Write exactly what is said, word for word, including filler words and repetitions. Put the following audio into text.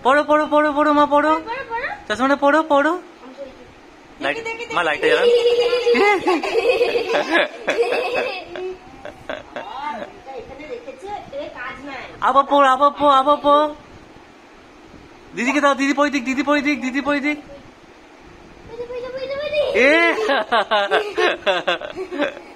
পড়ো পড়ো পড়ো পড়ো মা পড়ো, চশমাটা পড়ো পড়ো। লাইট মা লাইটটা জ্বালান। আবার পড় আবার পড় আবার পড়। দিদিকে দাও, দিদি পড়ে দিক, দিদি পড়ে দিক, দিদি পড়ে দিক। এ